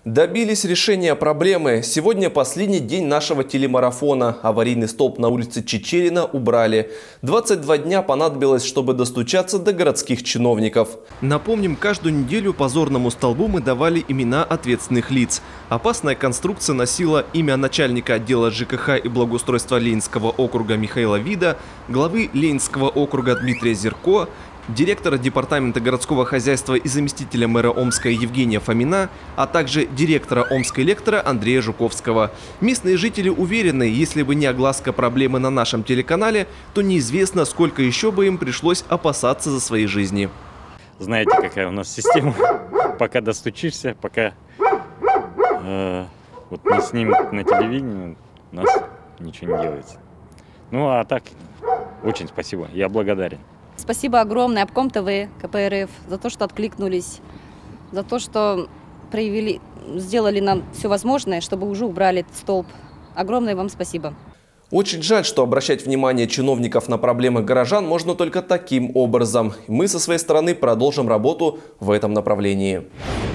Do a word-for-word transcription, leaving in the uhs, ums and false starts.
Добились решения проблемы. Сегодня последний день нашего телемарафона. Аварийный столб на улице Чичерина убрали. двадцать два дня понадобилось, чтобы достучаться до городских чиновников. Напомним, каждую неделю позорному столбу мы давали имена ответственных лиц. Опасная конструкция носила имя начальника отдела ЖКХ и благоустройства Ленинского округа Михаила Вида, главы Ленинского округа Дмитрия Зерко, директора департамента городского хозяйства и заместителя мэра Омска Евгения Фомина, а также директора Омской электро Андрея Жуковского. Местные жители уверены, если бы не огласка проблемы на нашем телеканале, то неизвестно, сколько еще бы им пришлось опасаться за свои жизни. Знаете, какая у нас система? Пока достучишься, пока э, вот не снимут на телевидении, у нас ничего не делается. Ну а так, очень спасибо, я благодарен. Спасибо огромное Обком ТВ, КПРФ за то, что откликнулись, за то, что проявили, сделали нам все возможное, чтобы уже убрали этот столб. Огромное вам спасибо. Очень жаль, что обращать внимание чиновников на проблемы горожан можно только таким образом. Мы со своей стороны продолжим работу в этом направлении.